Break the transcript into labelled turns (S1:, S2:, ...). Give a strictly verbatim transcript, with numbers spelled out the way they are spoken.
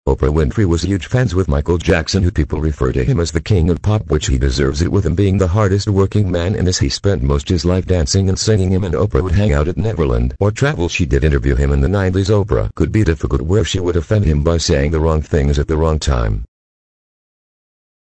S1: Oprah Winfrey was huge fans with Michael Jackson, who people refer to him as the king of pop, which he deserves it, with him being the hardest working man in this. He spent most his life dancing and singing him, and Oprah would hang out at Neverland or travel. She did interview him in the nineties. Oprah could be difficult, where she would offend him by saying the wrong things at the wrong time.